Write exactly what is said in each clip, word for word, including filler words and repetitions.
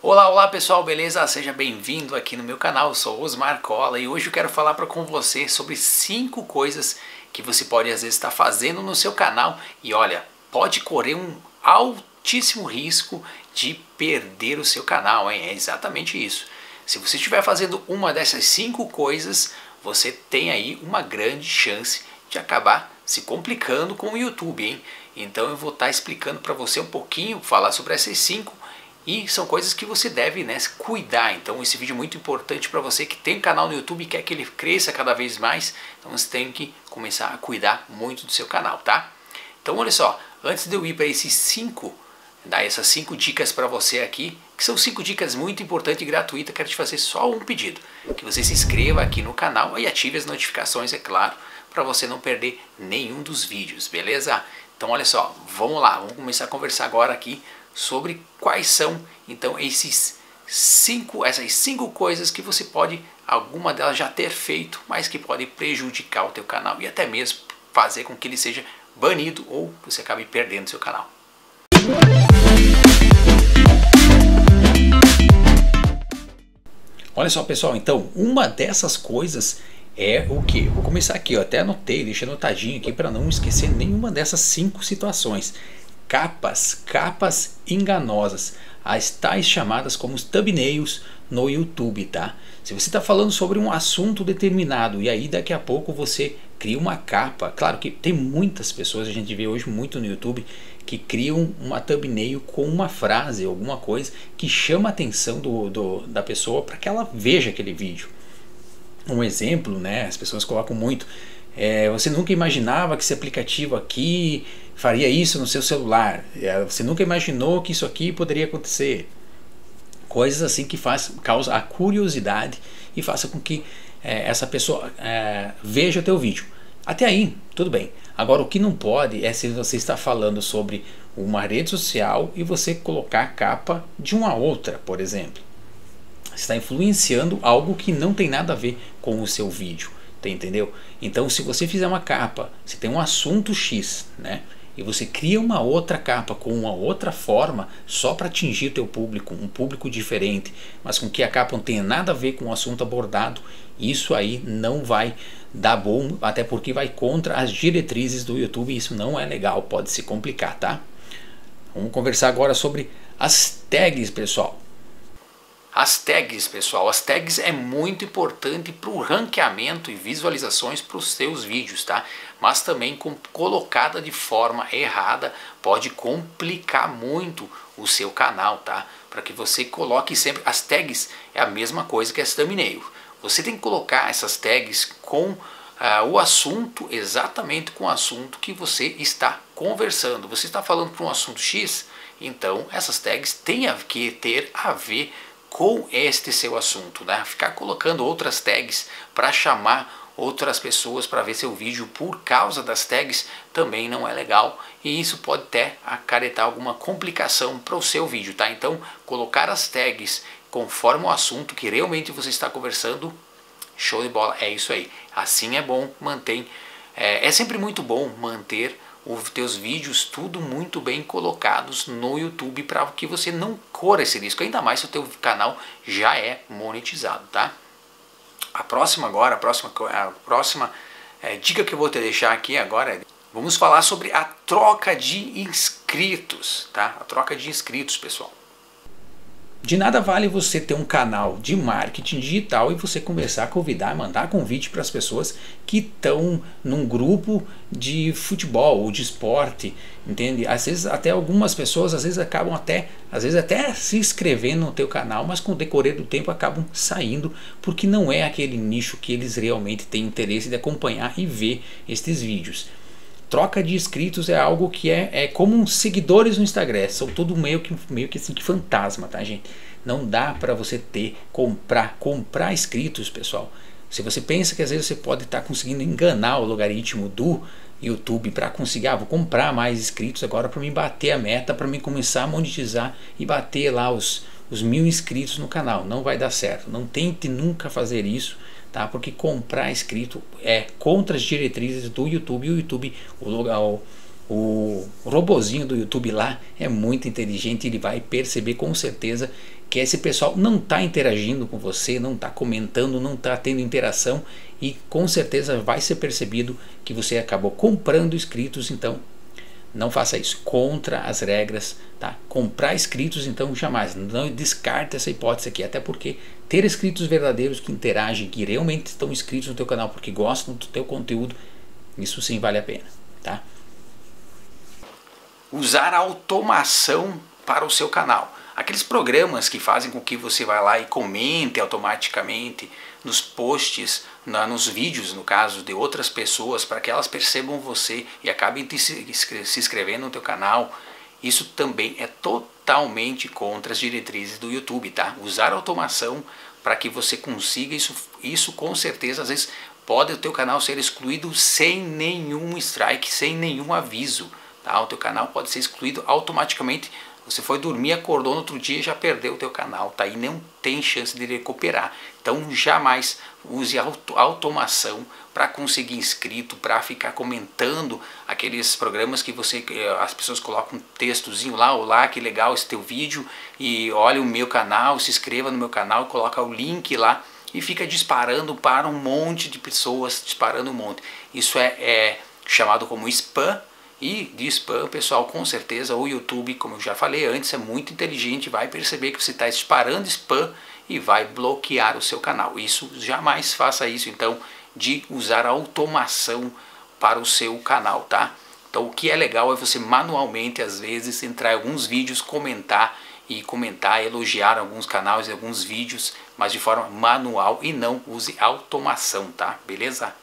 Olá, olá pessoal, beleza? Seja bem-vindo aqui no meu canal, eu sou Osmar Cola e hoje eu quero falar para com você sobre cinco coisas que você pode às vezes estar fazendo no seu canal e olha, pode correr um altíssimo risco de perder o seu canal, hein? É exatamente isso. Se você estiver fazendo uma dessas cinco coisas, você tem aí uma grande chance de acabar se complicando com o YouTube, hein? Então eu vou estar explicando para você um pouquinho, falar sobre essas cinco. E são coisas que você deve, né, cuidar. Então esse vídeo é muito importante para você que tem um canal no YouTube e quer que ele cresça cada vez mais. Então você tem que começar a cuidar muito do seu canal, tá? Então olha só, antes de eu ir para esses cinco, dar essas cinco dicas para você aqui, que são cinco dicas muito importantes e gratuitas, quero te fazer só um pedido. Que você se inscreva aqui no canal e ative as notificações, é claro, para você não perder nenhum dos vídeos, beleza? Então olha só, vamos lá, vamos começar a conversar agora aqui sobre quais são então esses cinco, essas cinco coisas que você pode, alguma delas já ter feito, mas que pode prejudicar o teu canal e até mesmo fazer com que ele seja banido ou você acabe perdendo seu canal. Olha só pessoal, então uma dessas coisas é o que? Vou começar aqui, eu até anotei, deixei anotadinho aqui para não esquecer nenhuma dessas cinco situações. Capas, capas enganosas, as tais chamadas como thumbnails no YouTube, tá? Se você está falando sobre um assunto determinado e aí daqui a pouco você cria uma capa, claro que tem muitas pessoas, a gente vê hoje muito no YouTube, que criam uma thumbnail com uma frase, alguma coisa que chama a atenção do, do, da pessoa para que ela veja aquele vídeo. Um exemplo, né? As pessoas colocam muito, é, você nunca imaginava que esse aplicativo aqui faria isso no seu celular, é, você nunca imaginou que isso aqui poderia acontecer. Coisas assim que faz, causa a curiosidade e faça com que é, essa pessoa é, veja o teu vídeo. Até aí, tudo bem. Agora o que não pode é se você está falando sobre uma rede social e você colocar a capa de uma outra, por exemplo. Está influenciando algo que não tem nada a ver com o seu vídeo, tá, entendeu? Então se você fizer uma capa, você tem um assunto X, né? E você cria uma outra capa com uma outra forma só para atingir o teu público, um público diferente, mas com que a capa não tenha nada a ver com o assunto abordado, isso aí não vai dar bom, até porque vai contra as diretrizes do YouTube e isso não é legal, pode se complicar, tá? Vamos conversar agora sobre as tags, pessoal. As tags, pessoal, as tags é muito importante para o ranqueamento e visualizações para os seus vídeos, tá? Mas também com, colocada de forma errada pode complicar muito o seu canal, tá? Para que você coloque sempre, as tags é a mesma coisa que as thumbnails. Você tem que colocar essas tags com ah, o assunto, exatamente com o assunto que você está conversando. Você está falando para um assunto X, então essas tags têm que ter a ver com este seu assunto, né? Ficar colocando outras tags para chamar outras pessoas para ver seu vídeo por causa das tags também não é legal e isso pode até acarretar alguma complicação para o seu vídeo, tá? Então colocar as tags conforme o assunto que realmente você está conversando, show de bola, é isso aí. Assim é bom, mantém, é, é sempre muito bom manter os teus vídeos tudo muito bem colocados no YouTube para que você não corra esse risco, ainda mais se o teu canal já é monetizado, tá? A próxima agora, a próxima, a próxima é, dica que eu vou te deixar aqui agora, é, vamos falar sobre a troca de inscritos, tá? A troca de inscritos, pessoal. De nada vale você ter um canal de marketing digital e você começar a convidar, mandar convite para as pessoas que estão num grupo de futebol ou de esporte, entende? Às vezes até algumas pessoas às vezes acabam até, às vezes até se inscrevendo no teu canal, mas com o decorrer do tempo acabam saindo porque não é aquele nicho que eles realmente têm interesse de acompanhar e ver estes vídeos. Troca de inscritos é algo que é, é como uns seguidores no Instagram, são tudo meio que, meio que assim que fantasma, tá, gente? Não dá para você ter, comprar, comprar inscritos, pessoal. Se você pensa que às vezes você pode estar tá conseguindo enganar o logaritmo do YouTube para conseguir, ah, vou comprar mais inscritos agora para mim bater a meta, para mim começar a monetizar e bater lá os, os mil inscritos no canal, não vai dar certo, não tente nunca fazer isso. Tá? Porque comprar inscrito é contra as diretrizes do YouTube. E o YouTube, o, o, O robozinho do YouTube lá é muito inteligente, ele vai perceber com certeza que esse pessoal não está interagindo com você, não está comentando, não está tendo interação, e com certeza vai ser percebido que você acabou comprando inscritos. Então não faça isso, contra as regras, tá? Comprar inscritos, então jamais, não descarta essa hipótese aqui, até porque ter inscritos verdadeiros que interagem, que realmente estão inscritos no teu canal porque gostam do teu conteúdo, isso sim vale a pena, tá? Usar automação para o seu canal. Aqueles programas que fazem com que você vá lá e comente automaticamente nos posts, na, nos vídeos, no caso, de outras pessoas, para que elas percebam você e acabem te, se, se inscrevendo no teu canal. Isso também é totalmente contra as diretrizes do YouTube, tá? Usar automação para que você consiga isso, isso com certeza, às vezes pode o teu canal ser excluído sem nenhum strike, sem nenhum aviso, tá? O teu canal pode ser excluído automaticamente. Você foi dormir, acordou no outro dia e já perdeu o teu canal, tá? E não tem chance de recuperar. Então jamais use auto automação para conseguir inscrito, para ficar comentando aqueles programas que você, as pessoas colocam um textozinho lá, olá, que legal esse teu vídeo, e olha o meu canal, se inscreva no meu canal, coloca o link lá e fica disparando para um monte de pessoas, disparando um monte. Isso é, é chamado como spam. E de spam, pessoal, com certeza o YouTube, como eu já falei antes, é muito inteligente, vai perceber que você está disparando spam e vai bloquear o seu canal. Isso, jamais faça isso, então, de usar automação para o seu canal, tá? Então o que é legal é você manualmente, às vezes, entrar em alguns vídeos, comentar e comentar, elogiar alguns canais e alguns vídeos, mas de forma manual, e não use automação, tá? Beleza?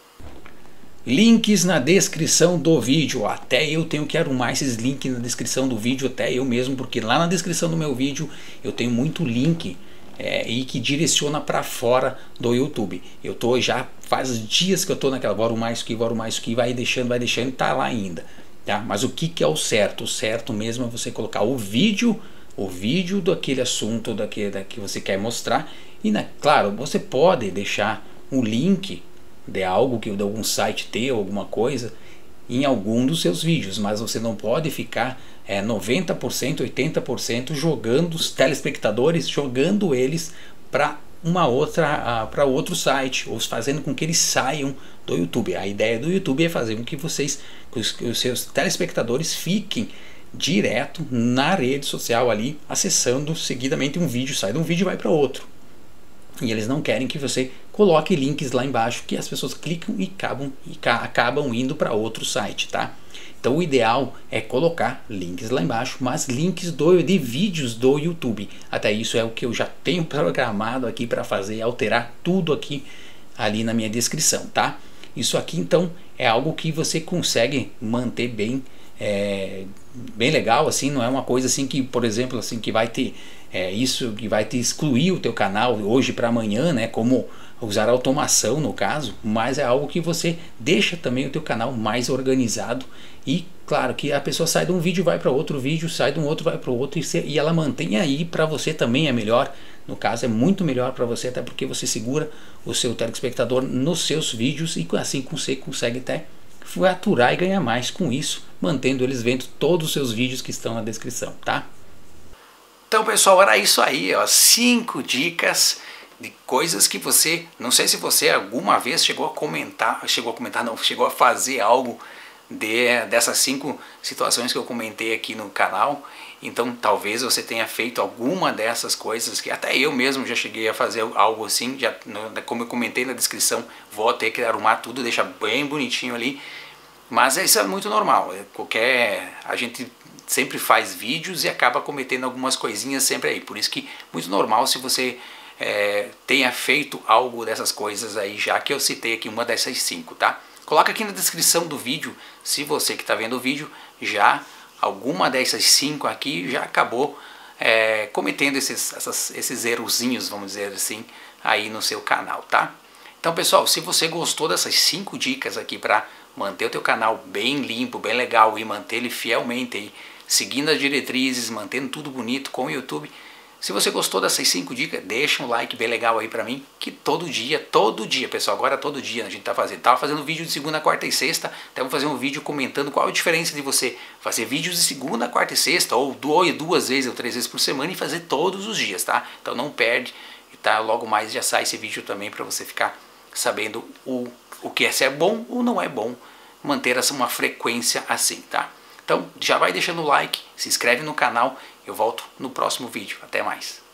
Links na descrição do vídeo. Até eu tenho que arrumar esses links na descrição do vídeo, até eu mesmo, porque lá na descrição do meu vídeo eu tenho muito link é, e que direciona para fora do YouTube. Eu tô já faz dias que eu tô naquela bora mais que bora mais que vai deixando, vai deixando e tá lá ainda, tá? Mas o que que é o certo? O certo mesmo é você colocar o vídeo, o vídeo daquele assunto daquele da que você quer mostrar, e na, claro, você pode deixar um link de algo que de algum site teu, alguma coisa, em algum dos seus vídeos, mas você não pode ficar é, noventa por cento, oitenta por cento jogando os telespectadores, jogando eles para uma outra, para outro site, ou fazendo com que eles saiam do YouTube. A ideia do YouTube é fazer com que vocês, que os, que os seus telespectadores fiquem direto na rede social ali, acessando seguidamente um vídeo, sai de um vídeo e vai para outro. E eles não querem que você coloque links lá embaixo que as pessoas clicam e acabam, e acabam indo para outro site, tá? Então o ideal é colocar links lá embaixo, mas links do, de vídeos do YouTube. Até isso é o que eu já tenho programado aqui para fazer, alterar tudo aqui ali na minha descrição, tá? Isso aqui então é algo que você consegue manter bem, é, bem legal, assim, não é uma coisa assim que, por exemplo, assim, que vai ter é, isso que vai te excluir o teu canal hoje para amanhã, né? Como usar automação no caso, mas é algo que você deixa também o teu canal mais organizado. E claro que a pessoa sai de um vídeo, vai para outro vídeo, sai de um outro, vai para o outro, e, se, e ela mantém aí. Para você também é melhor, no caso é muito melhor para você, até porque você segura o seu telespectador nos seus vídeos, e assim você consegue até faturar e ganhar mais com isso, mantendo eles vendo todos os seus vídeos que estão na descrição, tá? Então pessoal, era isso aí, ó, cinco dicas de coisas que você, não sei se você alguma vez chegou a comentar, chegou a comentar não, chegou a fazer algo de, dessas cinco situações que eu comentei aqui no canal. Então talvez você tenha feito alguma dessas coisas, que até eu mesmo já cheguei a fazer algo assim, já, como eu comentei na descrição, vou ter que arrumar tudo, deixar bem bonitinho ali, mas isso é muito normal, qualquer, a gente sempre faz vídeos e acaba cometendo algumas coisinhas sempre aí, por isso que muito normal se você é, tenha feito algo dessas coisas aí, já que eu citei aqui uma dessas cinco, tá? Coloca aqui na descrição do vídeo, se você que está vendo o vídeo, já alguma dessas cinco aqui já acabou é, cometendo esses, essas, esses errozinhos, vamos dizer assim, aí no seu canal, tá? Então pessoal, se você gostou dessas cinco dicas aqui para manter o teu canal bem limpo, bem legal, e manter ele fielmente aí, seguindo as diretrizes, mantendo tudo bonito com o YouTube, Se você gostou dessas cinco dicas, deixa um like bem legal aí pra mim, que todo dia, todo dia, pessoal, agora todo dia a gente tá fazendo. Tava fazendo vídeo de segunda, quarta e sexta, então vou fazer um vídeo comentando qual a diferença de você fazer vídeos de segunda, quarta e sexta, ou duas vezes ou três vezes por semana e fazer todos os dias, tá? Então não perde, e tá, logo mais já sai esse vídeo também pra você ficar sabendo o, o que é, se é bom ou não é bom manter essa uma frequência assim, tá? Então já vai deixando o like, se inscreve no canal, eu volto no próximo vídeo. Até mais.